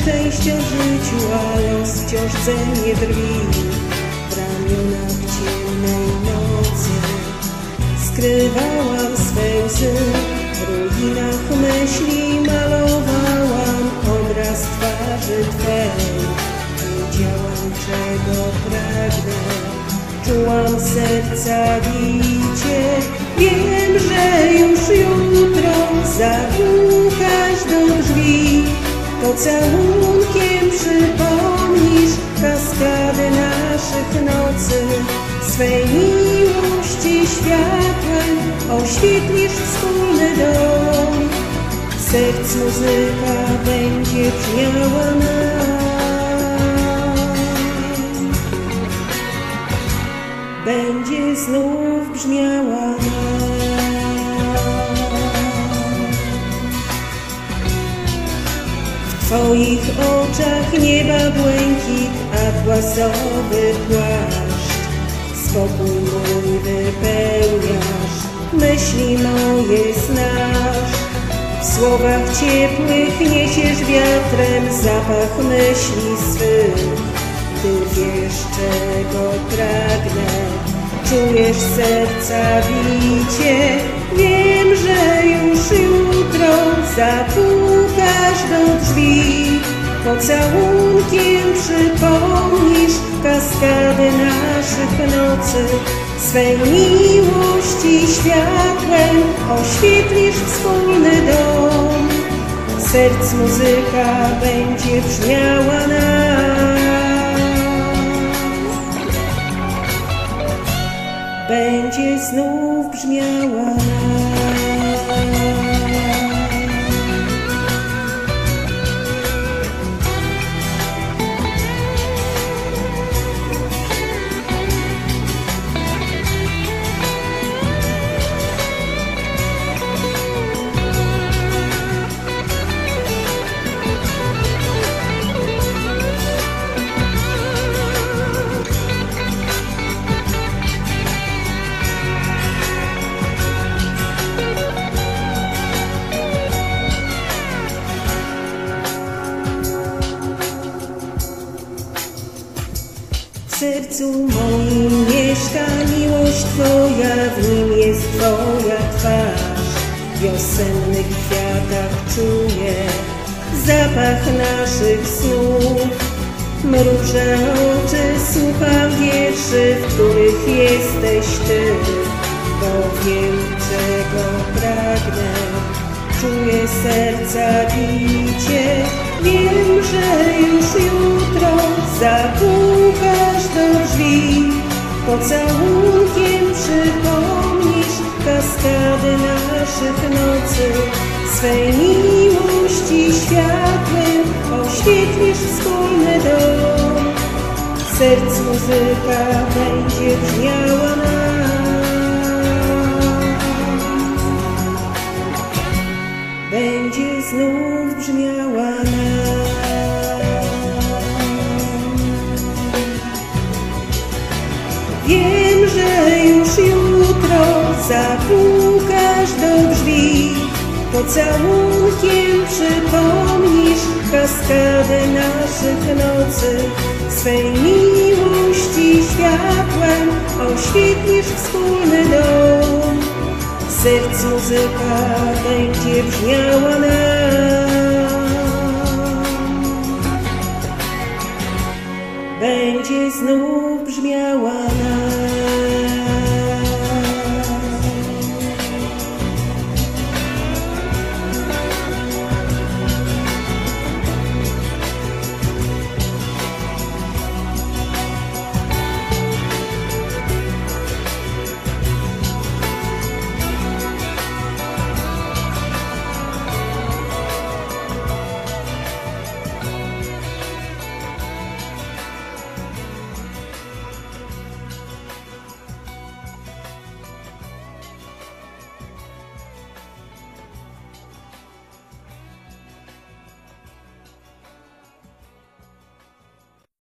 szczęścia w życiu, a los wciąż ze mnie drwi. W ramionach ciemnej nocy skrywałam swe łzy, w ruinach myśli malowałam obraz twarzy Twej. Wiedziałam, czego pragnę, czułam serca bicie. Wiem, że już jutro zapukasz do drzwi, pocałunkiem przypomnisz kaskady naszych nocy. Swej miłości światłem oświetlisz wspólny dom. W sercu muzyka będzie brzmiała nam, będzie znów brzmiała nam. W Twoich oczach nieba błękit, atłasowy płaszcz. Spokój mój wypełniasz, myśli moje znasz. W słowach ciepłych niesiesz wiatrem zapach myśli swych. Ty wiesz, czego pragnę, czujesz serca bicie. Wiem, że już jutro zapukasz do drzwi, pocałunkiem przypomnisz kaskady naszych nocy. Swej miłości światłem oświetlisz wspólny dom. Serc muzyka będzie brzmiała nam, będzie znów brzmiała nam. W sercu moim mieszka miłość Twoja, w nim jest Twoja twarz. W wiosennych kwiatach czuję zapach naszych snów. Mrużę oczy, słucham wierszy, w których jesteś Ty. Bo wiem, czego pragnę, czuję serca bicie. Wiem, że już jutro zapukasz do drzwi, pocałunkiem przypomnisz kaskady naszych nocy. Swej miłości światłem oświetlisz wspólny dom. Serc muzyka będzie brzmiała nam, będzie znów brzmiała nam. Wiem, że już jutro zapukasz do drzwi, pocałunkiem przypomnisz kaskady naszych nocy. Swej miłości światłem oświetlisz wspólny dom. Serc muzyka będzie brzmiała nam, będzie znów brzmiała nam.